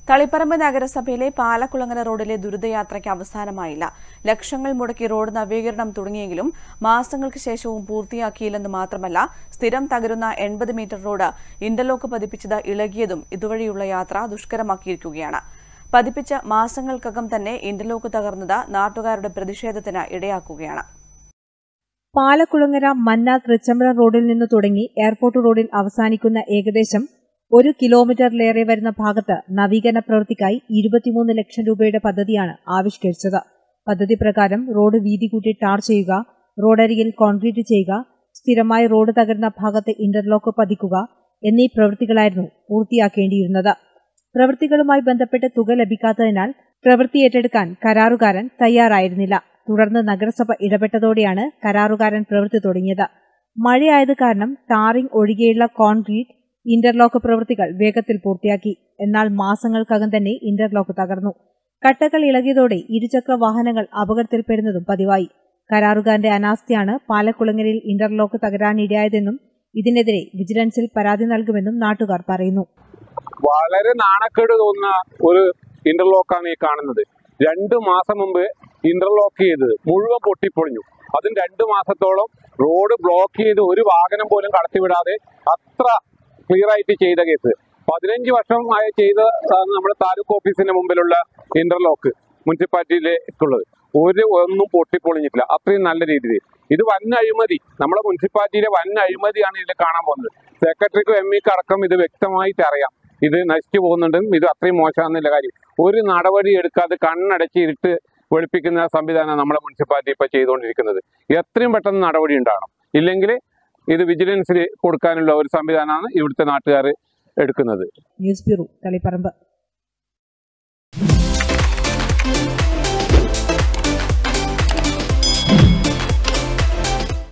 തളിപ്പറമ്പ് നഗരസഭയിലെ പാലക്കുളങ്ങര റോഡിലെ ദുരിതയാത്രയ്ക്ക് അവസാനമായില്ല. ലക്ഷങ്ങൾ മുടക്കി റോഡ് നവീകരണം തുടങ്ങിയെങ്കിലും മാസങ്ങൾക്ക് ശേഷവും പൂർത്തിയാക്കിയില്ലെന്ന് മാത്രമല്ല, സ്ഥിരം തകരുന്ന 80 മീറ്റർ റോഡ് ഇന്റർലോക്ക് പതിപ്പിച്ചത് ഇളകിയതും ഇതുവഴിയുള്ള യാത്ര ദുഷ്കരമാക്കിയിരിക്കുകയാണ്. പതിപ്പിച്ച മാസങ്ങൾക്കകം തന്നെ ഇന്റർലോക്ക് തകർന്നത് നാട്ടുകാരുടെ പ്രതിഷേധത്തിന് ഇടയാക്കുകയാണ്. പാലക്കുളങ്ങര മന്ന തൃച്ചംബരം റോഡിൽ നിന്ന് തുടങ്ങി എയർപോർട്ട് റോഡിൽ അവസാനിക്കുന്ന ഏകദേശം 1 കിലോമീറ്ററിലേറെ വരുന്ന ഭാഗത്ത് നവീകരണ പ്രവൃത്തിക്കായി 23 ലക്ഷം രൂപയുടെ പദ്ധതിയാണ് ആവിഷ്കരിച്ചത്. പദ്ധതി പ്രകാരം റോഡ് വീതി കൂട്ടി ടാർ ചെയ്യുക, റോഡരികിൽ കോൺക്രീറ്റ് ചെയ്യുക, സ്ഥിരമായി റോഡ് തകർന്ന ഭാഗത്ത് ഇന്റർലോക്ക് പതിക്കുക എന്നീ പ്രവൃത്തികളായിരുന്നു പൂർത്തിയാക്കേണ്ടിയിരുന്നത്. പ്രവൃത്തികളുമായി ബന്ധപ്പെട്ട് തുക ലഭിക്കാത്തതിനാൽ പ്രവൃത്തി ഏറ്റെടുക്കാൻ കരാറുകാരൻ തയ്യാറായിരുന്നില്ല. തുടർന്ന് നഗരസഭ ഇടപെട്ടതോടെയാണ് കരാറുകാരൻ പ്രവൃത്തി തുടങ്ങിയത്. മഴയായത് കാരണം ടാറിംഗ് ഒഴികെയുള്ള കോൺക്രീറ്റ് ഇന്റർലോക്ക് പ്രവൃത്തികൾ വേഗത്തിൽ പൂർത്തിയാക്കി. എന്നാൽ മാസങ്ങൾക്കകം തന്നെ ഇന്റർലോക്ക് തകർന്നു. കട്ടകൾ ഇളകിയതോടെ ഇരുചക്ര വാഹനങ്ങൾ അപകടത്തിൽപ്പെടുന്നതും പതിവായി. കരാറുകാരന്റെ അനാസ്ഥയാണ് പാലക്കുളങ്ങരയിൽ ഇന്റർലോക്ക് തകരാനിടയായതെന്നും ഇതിനെതിരെ വിജിലൻസിൽ പരാതി നൽകുമെന്നും നാട്ടുകാർ പറയുന്നു. വളരെ നാണക്കേട് തോന്നുന്ന ഒരു ഇന്റർലോക്കാണ് ഈ കാണുന്നത്. 2 മാസം മുമ്പ് ഇന്റർലോക്ക് ചെയ്ത് മുഴുവൻ പൊട്ടിപ്പൊളിഞ്ഞു. അതും 2 മാസത്തോളം റോഡ് ബ്ലോക്ക് ചെയ്ത് ഒരു വാഹനം പോലും കടത്തിവിടാതെ അത്ര ക്ലിയർ ആയിട്ട് ചെയ്ത കേസ്. 15 വർഷമായി ചെയ്ത നമ്മുടെ താലൂക്ക് ഓഫീസിന്റെ മുമ്പിലുള്ള ഇന്റർലോക്ക് മുനിസിപ്പാലിറ്റിയിലേക്കുള്ളത് ഒന്നും പൊട്ടിപ്പൊളിഞ്ഞിട്ടില്ല. അത്രയും നല്ല രീതിയിൽ ഇത് വൻ അഴിമതി, നമ്മുടെ മുനിസിപ്പാലിറ്റിയിലെ വൻ അഴിമതിയാണ് ഇതിൽ കാണാൻ പോകുന്നത്. സെക്രട്ടറിക്കും എംഇക്കും അടക്കം ഇത് വ്യക്തമായിട്ട് അറിയാം. ഇത് നശിച്ചു പോകുന്നുണ്ടെന്നും ഇത് അത്രയും മോശമാണെന്നുള്ള കാര്യം. ഒരു നടപടി എടുക്കാതെ കണ്ണടച്ച് ഇരുട്ട് വെളുപ്പിക്കുന്ന സംവിധാനം നമ്മുടെ മുനിസിപ്പാലിറ്റി ഇപ്പൊ ചെയ്തുകൊണ്ടിരിക്കുന്നത്. എത്രയും പെട്ടെന്ന് നടപടി ഉണ്ടാകണം. ഇല്ലെങ്കിൽ ഇത് വിജിലൻസിൽ കൊടുക്കാനുള്ള ഒരു സംവിധാനമാണ് ഇവിടുത്തെ നാട്ടുകാർ എടുക്കുന്നത്. News bureau, Taliparamba.